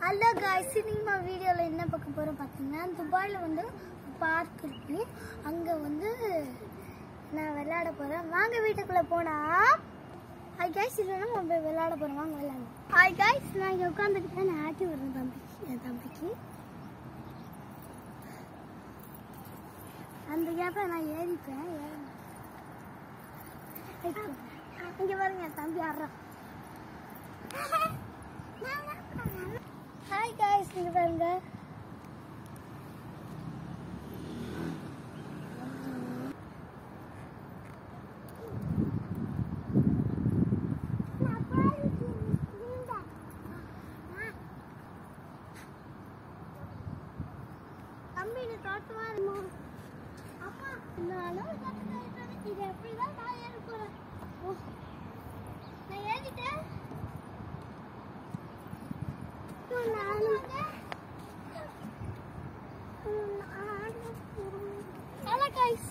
Hello guys, cinema வீடியோல என்ன பார்க்க போறோம் பாத்தீங்கன்னா, துபாயில வந்து பார்க் இருக்கு. அங்க வந்து நான் விளையாட போறேன். வாங்க வீட்டுக்குள்ள போனா. ஹாய் गाइस, இல்லனா நம்ம விளையாட போறோம். வாங்க விளையாடலாம். ஹாய் गाइस, நான் இங்க உட்கார்ந்துட்டு நான் ஆட்டி வரேன் தம்பிக்கு. அந்த கேப்ப நான் ஏறிட்டேன். இங்க பாருங்க தம்பி ஆடுறான். ஹாய் गाइस, இங்க பாருங்க. தம்பி நீ தோட்டமா இருமா. அப்பா நானும் இது எப்படிதான் நான் ஏற போறேன். நான் ஏறிட்டேன். Hello guys.